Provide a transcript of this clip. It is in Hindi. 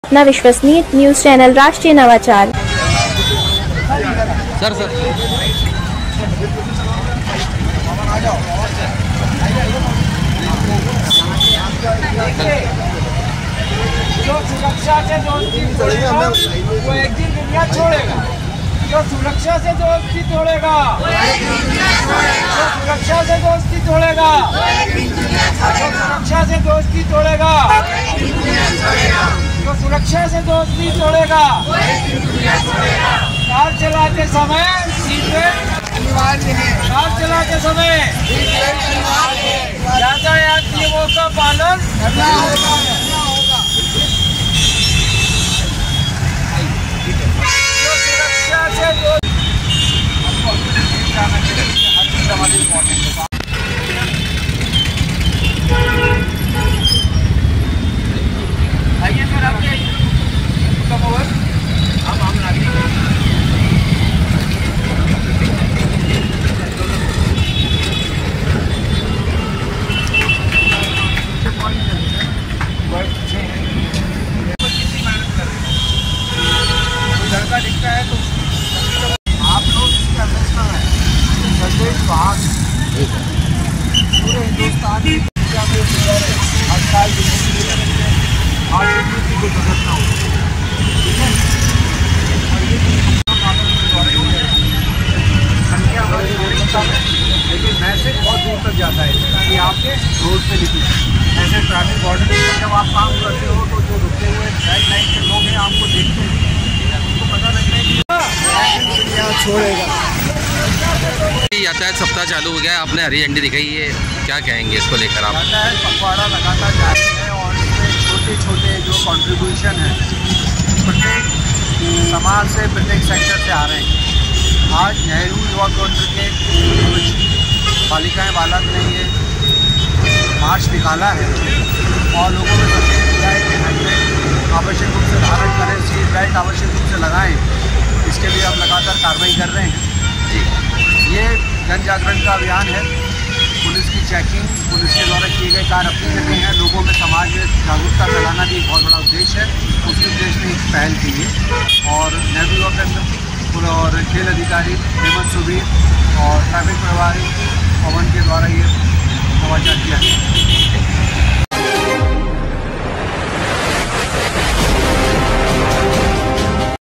अपना विश्वसनीय न्यूज चैनल राष्ट्रीय नवाचार। सर जो सुरक्षा से दोस्ती तोड़ेगा वो एक दिन दुनिया छोड़ेगा। जो सुरक्षा से दोस्ती तोड़ेगा, जो सुरक्षा से दोस्ती तोड़ेगा, जो सुरक्षा से दोस्ती तोड़ेगा, जो सुरक्षा से दोस्ती तोड़ेगा। कार चलाते समय सीट बेल्ट अनिवार्य है। कार चलाते समय यातायात नियमों का पालन करना होगा। जो सुरक्षा से आइए सर, आपके कम ओवर हम लड़का दिखता है तो आप लोग इसके अध्यक्षता है प्रत्येक भाग पूरे हिंदुस्तान की दुनिया में हर साल आर्थिक को बदलना हो, ठीक है। और ये संख्या हमारी व्यवस्था में, लेकिन मैसेज बहुत दूर तक जाता है कि आपके रोड पे लिखी ऐसे ट्रैफिक वार्डन जब आप काम करते हो तो जो रुके हुए रेड लाइन के लोग हैं आपको देखते हैं, उनको पता लगता है कि यहाँ छोड़ेगा। यातायात सप्ताह चालू हो गया है, आपने हरी झंडी दिखाई है, क्या कहेंगे इसको लेकर आप? यातायात पखवाड़ा लगातार जारी है और इसमें छोटे छोटे जो कंट्रीब्यूशन है प्रत्येक समाज से, प्रत्येक सेक्टर से आ रहे हैं। आज नेहरू युवा केंद्र के कुछ बालिकाएँ बालक ने ये मार्च निकाला है और लोगों में संदेश दिया है कि हेलमेट आवश्यक रूप से धारण करें, सीट बेल्ट आवश्यक रूप से लगाएं। इसके लिए हम लगातार कार्रवाई कर रहे हैं। ये जन जागरण का अभियान है। पुलिस की चेकिंग, पुलिस के द्वारा किए गए कार्य अपनी जगह हैं, लोगों में समाज में जागरूकता फैलाना भी एक बहुत बड़ा उद्देश्य है। उसी उद्देश्य ने एक पहल की है और नेहरू युवा केंद्र और खेल अधिकारी हेमंत सुबीर और ट्रैफिक प्रभारी पवन के द्वारा ये नवाचार किया गया।